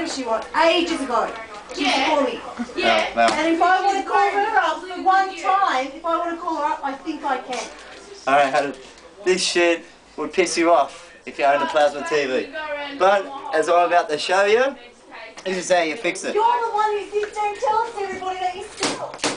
she was, ages ago. She used to call me. Yeah. Well. And if I want to call her up for one time, if I want to call her up, I think I can. Alright, this shit would piss you off if you own a plasma TV. But, as I'm about to show you, this is how you fix it. You're the one who sits there and tells everybody that you steal.